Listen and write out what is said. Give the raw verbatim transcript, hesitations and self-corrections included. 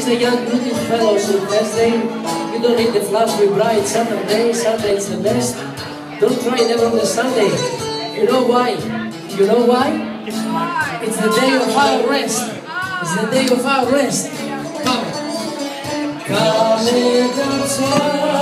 is the young British fellowship Thursday. You don't need the flash be bright Saturday. Saturday is the best. Don't try never on the Sunday. You know why? You know why? It's the day of our rest. It's the day of our rest. Come. Come